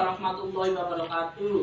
warahmatullahi wabarakatuh.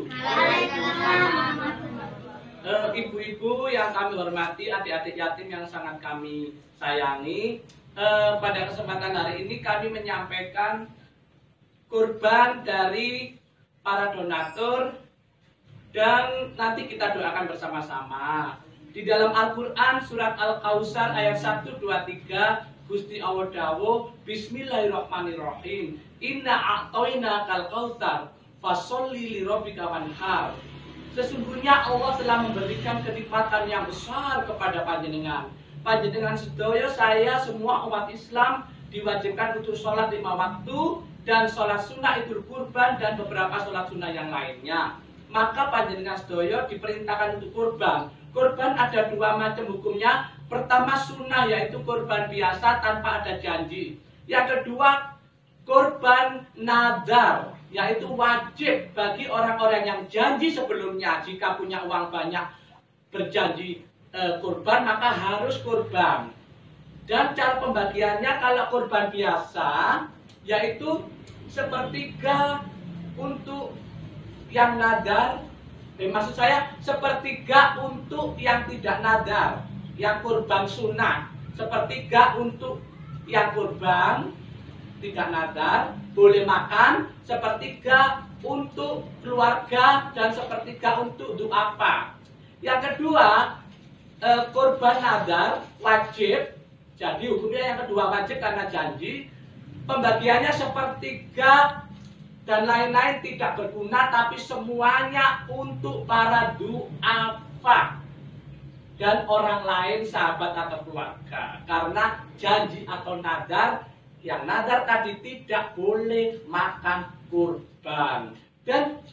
Ibu-ibu yang kami hormati, adik-adik yatim yang sangat kami sayangi, pada kesempatan hari ini kami menyampaikan kurban dari para donatur dan nanti kita doakan bersama-sama. Di dalam Al-Quran surat Al-Kausar ayat 1, 2, 3 Gusti Allah dawuh Bismillahirrahmanirrahim. Inna a'toina kal kautsar fasholli li rabbika wanhar. Sesungguhnya Allah telah memberikan kenikmatan yang besar kepada panjenengan. Panjenengan sedaya, saya, semua umat Islam diwajibkan untuk sholat 5 waktu dan sholat sunnah idul kurban dan beberapa sholat sunnah yang lainnya. Maka panjenengan sedaya diperintahkan untuk kurban. Kurban ada 2 macam hukumnya. Pertama sunnah, yaitu kurban biasa tanpa ada janji. Yang kedua kurban nadar, yaitu wajib bagi orang-orang yang janji sebelumnya. Jika punya uang banyak berjanji kurban, maka harus kurban. Dan cara pembagiannya kalau kurban biasa, yaitu sepertiga untuk yang nadar, maksud saya sepertiga untuk yang tidak nadar, yang kurban sunnah, sepertiga untuk yang kurban tidak nadar, boleh makan, sepertiga untuk keluarga dan sepertiga untuk duafa. Yang kedua, kurban nadar wajib, jadi hukumnya yang kedua wajib karena janji. Pembagiannya sepertiga dan lain-lain tidak berguna, tapi semuanya untuk para duafa dan orang lain, sahabat atau keluarga. Karena janji atau nadar, yang nadar tadi tidak boleh makan kurban. Dan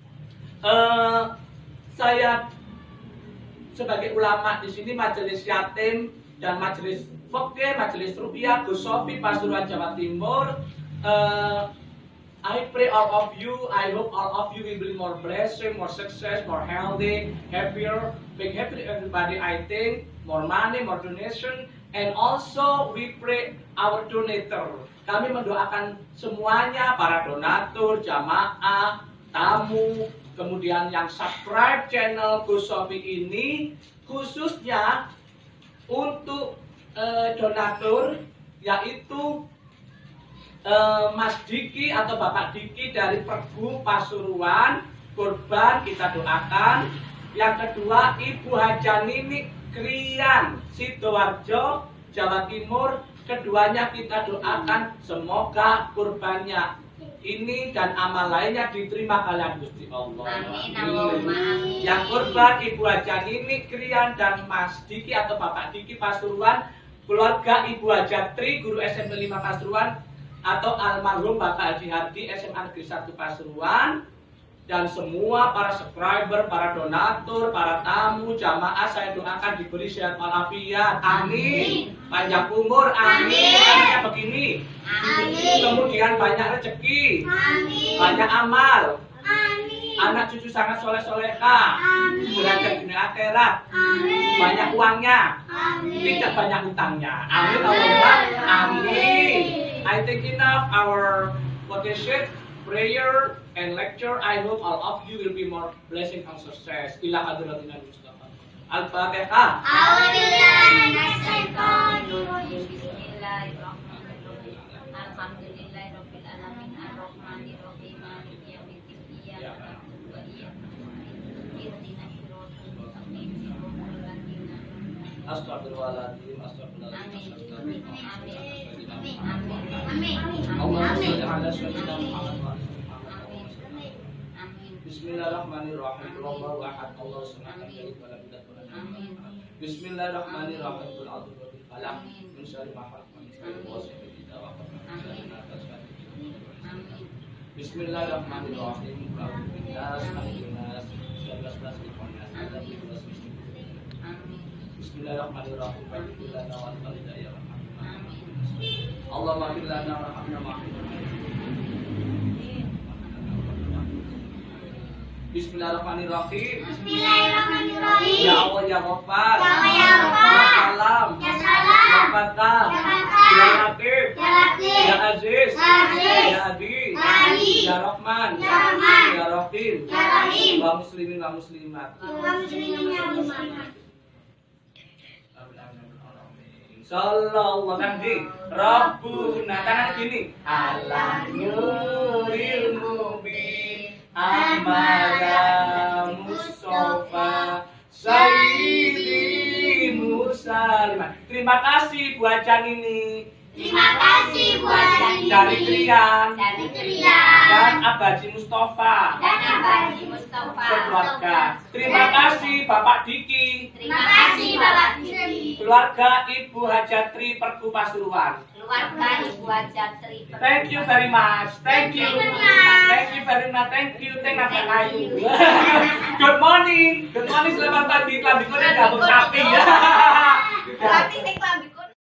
saya sebagai ulama di sini, majelis yatim dan majelis fikih, majelis rupiah, Gus Sofi, Pasuruan, Jawa Timur. I pray all of you, I hope all of you will be more blessing, more success, more healthy, happier, being happy everybody, I think, more money, more donation, and also we pray our donator. Kami mendoakan semuanya, para donatur, jamaah, tamu, kemudian yang subscribe channel Gus Sofi ini, khususnya untuk donatur, yaitu Mas Diki atau Bapak Diki dari Pergu Pasuruan, kurban kita doakan. Yang kedua Ibu Hajanini Krian, Sidoarjo, Jawa Timur, keduanya kita doakan semoga kurbannya ini dan amal lainnya diterima kalian Gusti Allah. Amin. Yang kurban Ibu Hajanini Krian dan Mas Diki atau Bapak Diki Pasuruan, keluarga Ibu Hajatri, guru SMP 5 Pasuruan, atau almarhum Bapak Haji Hardi, SMA Negeri 1 Pasuruan, dan semua para subscriber, para donatur, para tamu, jamaah, saya doakan diberi sehat walafiat. Amin. Panjang umur. Amin. Anaknya begini. Amin. Kemudian banyak rezeki. Amin. Banyak amal. Amin. Anak cucu sangat soleh-soleha. Amin. Derajat dunia akhirat. Amin. Banyak uangnya. Amin. Tidak banyak hutangnya. Amin. Allahumma amin. I think enough our quotation, prayer, and lecture. I hope all of you will be more blessing and success. Ila hadratina Mustafa. Al-Fatihah. Astagfirullahaladzim, astagfirullahaladzim. Bismillahirrahmanirrahim. Allahu ahad, Allahu samad, lam yalid wa lam yulad wa lam yakul lahu kufuwan ahad. Bismillahirrahmanirrahim. Qul a'udzu birabbil falaq, min syarri ma khalaq, min syarri ghasiqin idza waqab, min syarri nafasatin fil 'uqad. Bismillahirrahmanirrahim. Qul a'udzu binnas, malikin nas, syarri ghasiqin idza waqab. Bismillahirrahmanirrahim. Fadlilana wa hidayah. Allahumma fir lana warhamna ma'afina. Bismillahirrahmanirrahim. Bismillahirrahmanirrahim. Ya Allah ya Ghaffar. Ya Allah ya Ghaffar. Ya Salam. Ya Salam. Ya Fattah. Ya Fattah. Ya Latif. Ya Latif. Ya Aziz, Aziz, Ya Adi, Adi, Ya Rahman, Ya Rahman, Ya Rahim, Ya Rahim, wa muslimin wa muslimat. Sallallahu alaihi Rabbuna tangan gini. Ala nuril mubin amala Mustafa Sayyidi Musaliman. Terima kasih buat Jan ini. Terima kasih buat Jani Dari Trian dari Trian dan Abaji Mustafa dan Abadi Mustafa sekeluarga. Terima kasih Bapak Diki, Terima kasih Bapak Diki, keluarga Ibu Hajatri Perku Pasuruan. keluarga Ibu Hajatri. Thank you very much. Thank you. Thank you very much. Thank you. Thank you. Good morning. Good morning. Selamat pagi. Kelambi kuning gabung sapi ya.